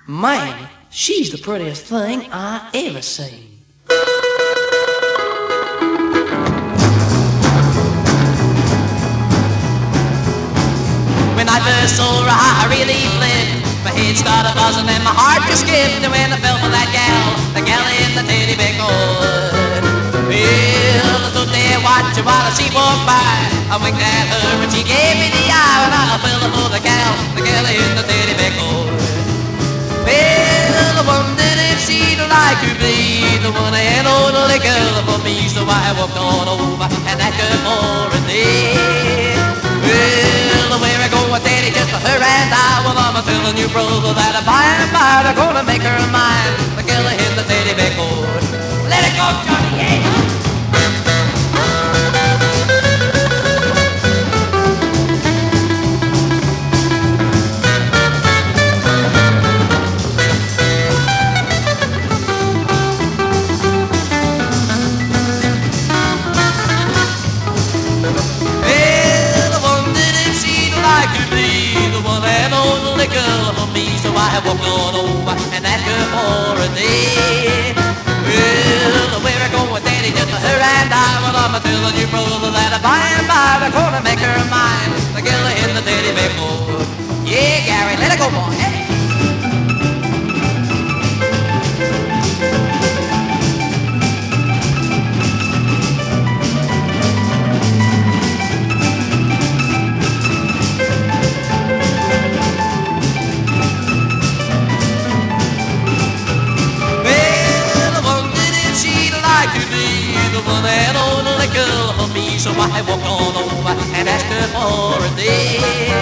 Man, she's the prettiest thing I ever seen. When I first saw her, I really flipped. My head started buzzing and my heart just skipped. And when I fell for that gal, the gal in the teddy bear coat. Well, I stood there watching while she walked by. I winked at her and she gave me the eye. When I fell for the gal in the teddy bear coat. Well, I wondered if she'd like to be the one and only girl for me. So I walked on over and asked her for a day. Well, where I go with Daddy, just for her and I. Well, I'm telling you, brother, that by and by they're gonna make her mine. The girl in the teddy bear coat. Let it go, Johnny, yeah! Girl for me, so I walked on over and asked her for a day. Well, where I go with Daddy, just for her and I. Well, I'm telling you, brother, that by and by they're gonna make her mine. The girl in the teddy bear coat. Yeah, Gary, let it go, boy. Hey. That only girl for me, so I walked on over and asked her for a day.